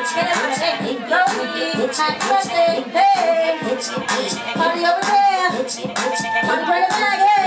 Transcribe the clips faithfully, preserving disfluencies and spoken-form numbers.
Happy birthday, hey. Party over there. Party bring it back, hey.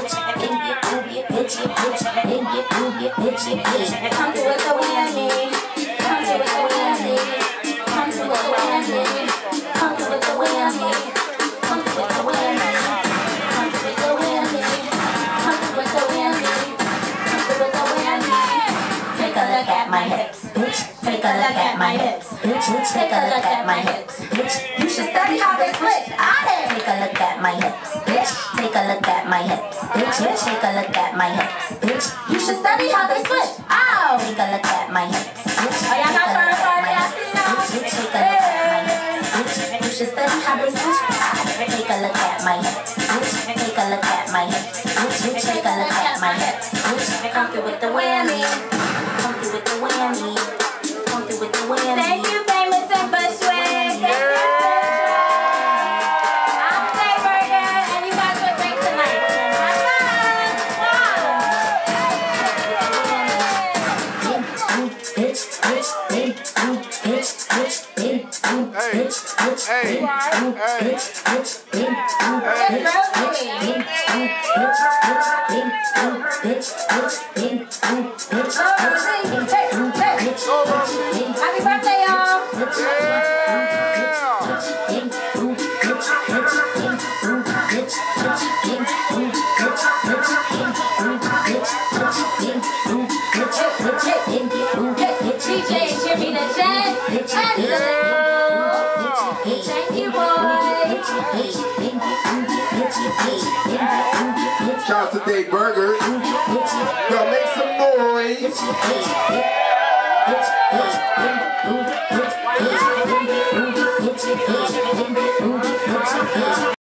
Come to it the way I need. Come to it the way I need. Come to it the way I need. Come to it the way I need. Come to it the way I need. Come to it the way I need. Come to it the way I need. Come to it the way I need. Take a look at my hips. Take a look at my hips. Take a look at my hips. You should study how they split. Take a look at my hips. Take a look at my hips. Take a look at my hips. You should study how they split. Ow! Take a look at my hips. Oh, y'all not trying to party out there? Take a look at my hips. You should study how they split. Take a look at my hips. Take a look at my hips. Take a look at my hips. Come through with the whammy. Come through with the whammy. Come through with the whammy. Thank you, famous in Bushwick. I'm Dai Burger, and you guys will drink tonight. Have fun. Happy birthday, y'all! D J, Jimmy the Jet, thank you, boy. Shout out to Dai Burger. Y'all make some noise.